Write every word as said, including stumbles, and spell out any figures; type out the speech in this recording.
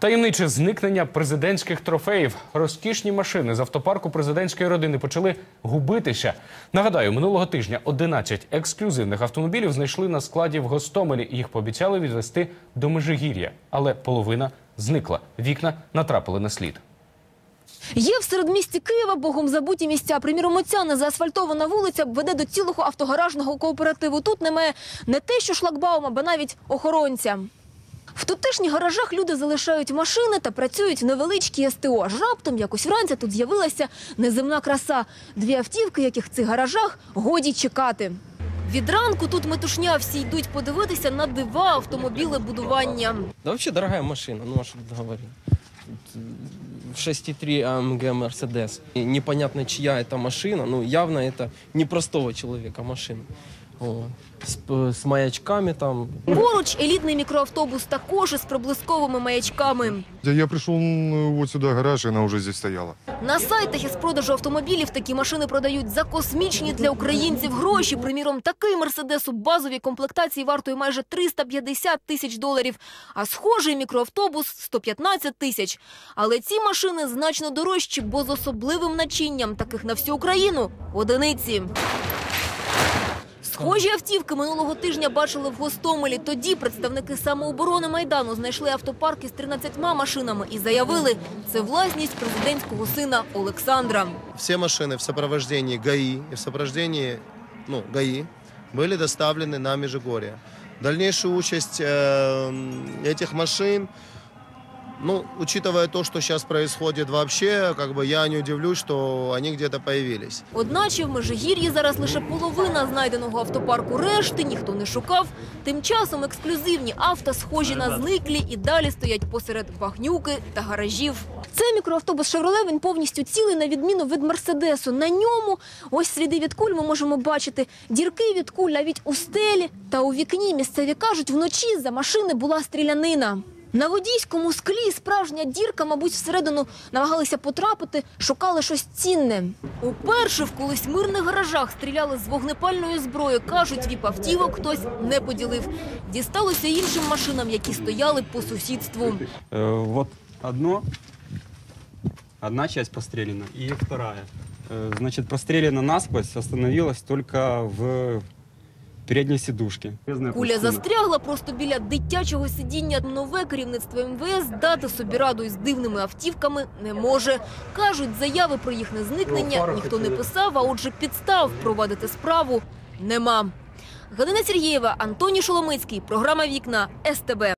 Таємниче зникнення президентських трофеїв. Розкішні машини з автопарку президентської родини почали губитися. Нагадаю, минулого тижня одинадцять ексклюзивних автомобілів знайшли на складі в Гостомелі. Їх пообіцяли відвезти до Межигір'я. Але половина зникла. Вікна натрапили на слід. Є в середмісті Києва богом забуті місця. Приміром, оця незаасфальтована вулиця веде до цілого автогаражного кооперативу. Тут немає не те, що шлагбаума, ба навіть охоронця. В тутешніх гаражах люди залишають машини та працюють невеличкі ес те о. Аж раптом якось вранці тут з'явилася неземна краса. Дві автівки, яких в цих гаражах годі чекати. Від ранку тут метушня, всі йдуть подивитися на дива автомобілебудування. Да вообще дорогая машина, ну а что тут говорить. шесть и три а эм гэ Мерседес. Непонятно, чья это машина, ну явно это не простого человека машина. О, с, с маячками там. Поруч елітний мікроавтобус також із проблисковими маячками. Я пришел вот сюда в гараж, и она уже здесь стояла. На сайтах із продажу автомобілів такі машини продають за космічні для українців гроші. Приміром, такий Мерседес у базовій комплектації вартує майже триста п'ятдесят тисяч доларів, а схожий мікроавтобус – сто п'ятнадцять тисяч. Але ці машини значно дорожчі, бо з особливим начинням, таких на всю Україну – одиниці. Схожі автівки минулого тижня бачили в Гостомелі. Тоді представники самооборони Майдану знайшли автопарк із тринадцятьма машинами і заявили – це власність президентського сина Олександра. Все машины в сопровождении ГАИ и в сопровождении ну, ГАИ были доставлены на Межигорье. Дальнейшую участь э, этих машин, ну, учитывая то, что сейчас происходит вообще, как бы я не удивлюсь, что они где-то появились. Одначе в Межигір'ї зараз лише половина знайденого автопарку, решти ніхто не шукав. Тим часом ексклюзивні авто, схожі на зниклі, і далі стоять посеред багнюки та гаражів. Цей мікроавтобус «Шевроле», він повністю цілий, на відміну від «Мерседесу». На ньому ось сліди від куль ми можемо бачити. Дірки від куль навіть у стелі та у вікні. Місцеві кажуть, вночі з-за машини була стрілянина. На водійському склі справжня дірка, мабуть, всередину намагалися потрапити, шукали щось цінне. Уперше в колись мирних гаражах стріляли з вогнепальної зброї. Кажуть, віп-автівок хтось не поділив. Дісталося іншим машинам, які стояли по сусідству. Э, вот одно, одна часть прострелена и вторая. Э, значит, прострелена насквозь, остановилась только в передній сідушки. Куля застрягла просто біля дитячого сидіння. Нове керівництво ем ве ес дати собі раду із дивними автівками не може. Кажуть, заяви про їхнє зникнення ніхто не писав, а отже підстав провадити справу нема. Галина Сергієва, Антоній Шоломицький, програма «Вікна», ес те бе.